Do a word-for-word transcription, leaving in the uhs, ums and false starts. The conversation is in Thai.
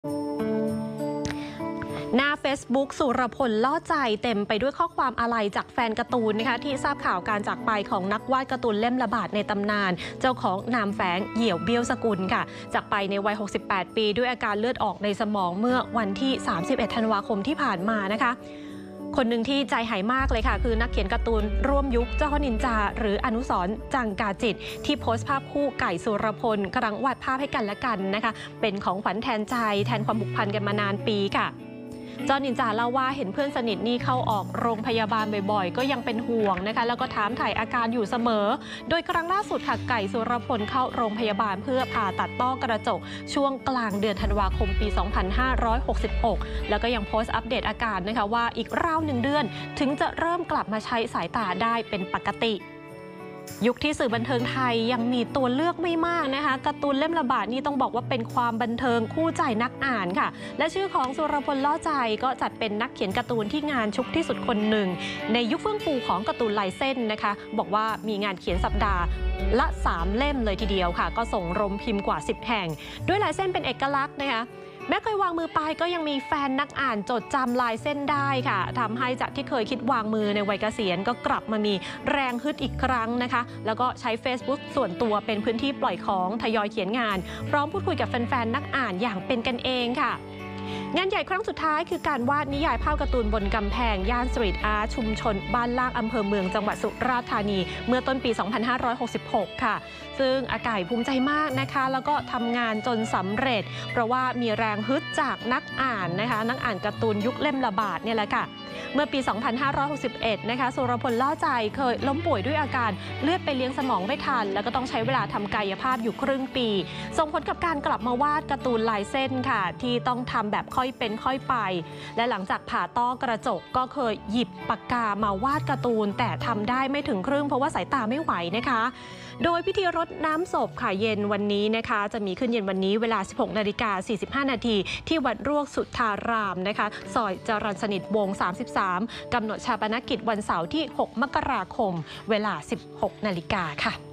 หน้า Facebook สุรพลล่อใจเต็มไปด้วยข้อความอาลัยจากแฟนการ์ตูนนะคะที่ทราบข่าวการจากไปของนักวาดการ์ตูนเล่มระบาดในตำนานเจ้าของนามแฝงเหี่ยวเบี้ยวสกุลค่ะจากไปในวัยหกสิบแปดปีด้วยอาการเลือดออกในสมองเมื่อวันที่สามสิบเอ็ดธันวาคมที่ผ่านมานะคะคนหนึ่งที่ใจหายมากเลยค่ะคือนักเขียนการ์ตูนร่วมยุคเจ้าพ่อนินจาหรืออนุสรณ์จังกาจิตที่โพสต์ภาพคู่ไก่สุรพลกำลังวาดภาพให้กันและกันนะคะเป็นของขวัญแทนใจแทนความผูกพันกันมานานปีค่ะเจ้านินจาเล่าว่าเห็นเพื่อนสนิทนี่เข้าออกโรงพยาบาลบ่อยๆก็ยังเป็นห่วงนะคะแล้วก็ถามถ่ายอาการอยู่เสมอโดยครั้งล่าสุดค่ะไก่สุรพลเข้าโรงพยาบาลเพื่อผ่าตัดต้อกระจกช่วงกลางเดือนธันวาคมปี สองพันห้าร้อยหกสิบหก แล้วก็ยังโพสต์อัปเดตอาการนะคะว่าอีกราวหนึ่งเดือนถึงจะเริ่มกลับมาใช้สายตาได้เป็นปกติยุคที่สื่อบันเทิงไทยยังมีตัวเลือกไม่มากนะคะการ์ตูนเล่มระบาดนี่ต้องบอกว่าเป็นความบันเทิงคู่ใจนักอ่านค่ะและชื่อของสุรพลล่อใจก็จัดเป็นนักเขียนการ์ตูนที่งานชุกที่สุดคนหนึ่งในยุคเฟื่องฟูของการ์ตูนลายเส้นนะคะบอกว่ามีงานเขียนสัปดาห์ละสามเล่มเลยทีเดียวค่ะก็ส่งโรงพิมพ์กว่าสิบแห่งด้วยลายเส้นเป็นเอกลักษณ์นะคะแม้เคยวางมือไปก็ยังมีแฟนนักอ่านจดจำลายเส้นได้ค่ะทำให้จากที่เคยคิดวางมือในวัยเกษียณก็กลับมามีแรงฮึดอีกครั้งนะคะแล้วก็ใช้ Facebook ส่วนตัวเป็นพื้นที่ปล่อยของทยอยเขียนงานพร้อมพูดคุยกับแฟนๆนักอ่านอย่างเป็นกันเองค่ะงานใหญ่ครั้งสุดท้ายคือการวาดนิยายภาพการ์ตูนบนกำแพงย่านสตรีทอาร์ตชุมชนบ้านล่างอำเภอเมืองจังหวัดสุราษฎร์ธานีเมื่อต้นปี สองพันห้าร้อยหกสิบหก ค่ะซึ่งอาไก่ภูมิใจมากนะคะแล้วก็ทำงานจนสำเร็จเพราะว่ามีแรงฮึดจากนักอ่านนะคะนักอ่านการ์ตูนยุคเล่มระบาดเนี่ยแหละค่ะเมื่อปี สองพันห้าร้อยหกสิบเอ็ด นะคะสุรพลล่อใจเคยล้มป่วยด้วยอาการเลือดไปเลี้ยงสมองไม่ทันแล้วก็ต้องใช้เวลาทำกายภาพอยู่ครึ่งปีส่งผลกับการกลับมาวาดการ์ตูนลายเส้นค่ะที่ต้องทำแบบค่อยเป็นค่อยไปและหลังจากผ่าต้อกระจกก็เคยหยิบปากกามาวาดการ์ตูนแต่ทำได้ไม่ถึงครึ่งเพราะว่าสายตาไม่ไหวนะคะโดยพิธีรดน้ำศพค่ะเย็นวันนี้นะคะจะมีขึ้นเย็นวันนี้เวลา สิบหกนาฬิกาสี่สิบห้านาทีที่วัดรวกสุทธารามนะคะซอยจรัญสนิทวงศ์สามสิบสามกำหนดชาปนกิจวันเสาร์ที่หกมกราคมเวลา สิบหกนาฬิกาค่ะ